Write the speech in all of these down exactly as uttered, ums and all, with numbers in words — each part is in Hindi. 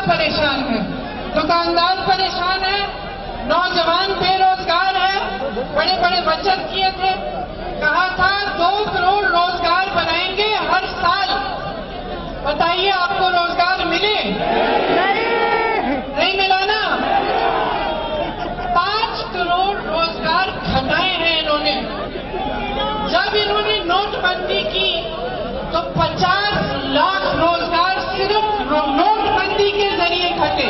परेशान है, दुकानदार परेशान है, नौजवान बेरोजगार है। बड़े बड़े वचन किए थे, कहा था दो करोड़ रोजगार बनाएंगे हर साल। बताइए आपको रोजगार मिले? नहीं मिला ना। पांच करोड़ रोजगार घटाए हैं इन्होंने। जब इन्होंने नोटबंदी की तो पचास लाख रोजगार सिर्फ नोटबंदी के जरिए घटे।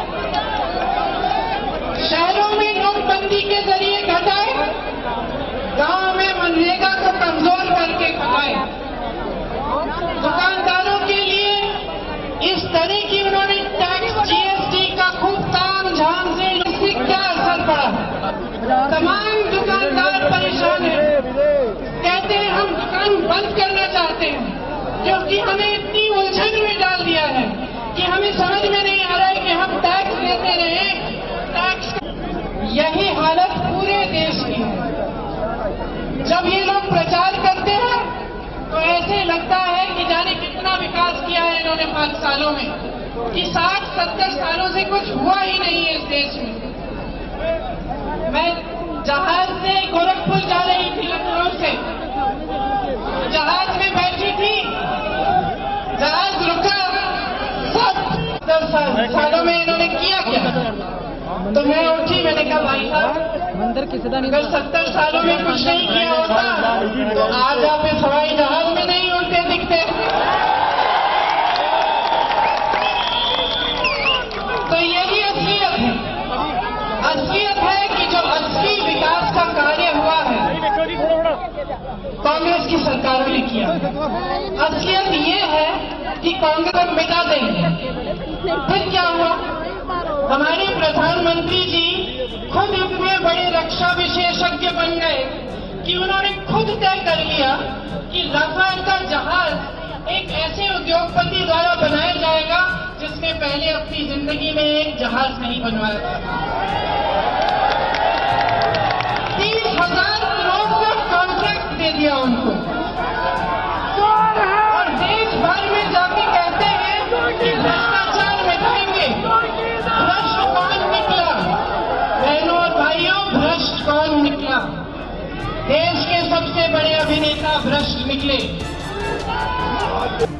शहरों में नोटबंदी के जरिए घटाए, गांव में मनरेगा को कमजोर करके घटाए। दुकानदारों के लिए इस तरह की उन्होंने टैक्स जीएसटी का खूब ताम झाम से, इससे क्या असर पड़ा? तमाम दुकानदार परेशान हैं, कहते हैं हम दुकान बंद करना चाहते हैं क्योंकि हमें इतनी उलझन में डाल दिया है कि हमें समझ में नहीं आ रहा है कि हम टैक्स देते रहे टैक्स। यही हालत पूरे देश की है। जब ये लोग प्रचार करते हैं तो ऐसे लगता है कि जाने कितना विकास किया है इन्होंने पांच सालों में, कि साठ सत्तर सालों से कुछ हुआ ही नहीं है इस देश में। मैं जहाज से गोरखपुर जा रही थी, लखनऊ से, जहाज में बैठी थी, जहाज रुका। सत्तर सालों में इन्होंने किया क्या? तो मैं उठी, मैंने कहा भाई साहब अगर सत्तर सालों में कुछ नहीं किया होता तो आज आप इस हवाई जहाज में नहीं उड़ते दिखते। तो यही असलियत है। असलियत है कि जो असली विकास का कार्य हुआ है कांग्रेस की सरकारों ने किया। असलियत ये है कि कांग्रेस मिटा देंगे। फिर क्या हुआ? हमारे प्रधानमंत्री जी खुद इतने बड़े रक्षा विशेषज्ञ बन गए कि उन्होंने खुद तय कर लिया कि राफेल का जहाज एक ऐसे उद्योगपति द्वारा बनाया जाएगा जिसने पहले अपनी जिंदगी में एक जहाज नहीं बनवाया था। तीस हजार करोड़ का कॉन्ट्रैक्ट दे दिया उनको, और देश भर में जाके कहते हैं कि भ्रष्टाचार मिटाएंगे। भ्रष्ट कौन निकला? बहनों और भाइयों, भ्रष्ट कौन निकला? देश के सबसे बड़े अभिनेता भ्रष्ट निकले।